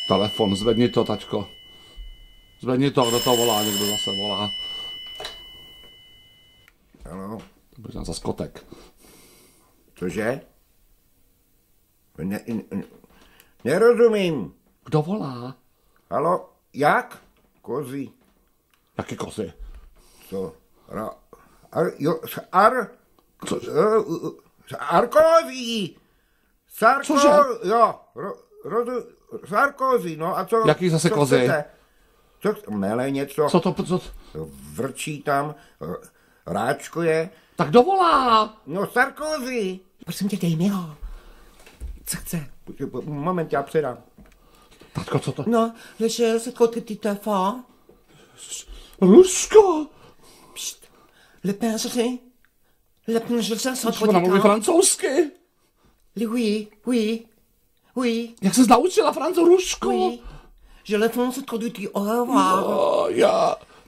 Telefon, zvedni to, tačko. Zvedni to, kdo to volá, někdo zase volá. Ano. To bude za skotek. Cože? Nerozumím. Kdo volá? Halo, jak? Kozy. Jaké kozy? Co? Sarkozy. Cože? Jo, Sarkozy, no a co? Jaký zase kozy? Co, mele něco. Co to? Vrčí tam, ráčkuje. Tak kdo volá? No Sarkozy. Prosím tě, dej mi ho. Co chce? Moment, já předám. Tatko, co to? No, ležel se côté du téléphone. Rusko! Pšt. Le pinceau. Le pinceau sont trop Ona mluví francouzsky. Oui, oui, oui. Jak se naučila francouzsku? Oui. Je le fonce trop du au revoir. Já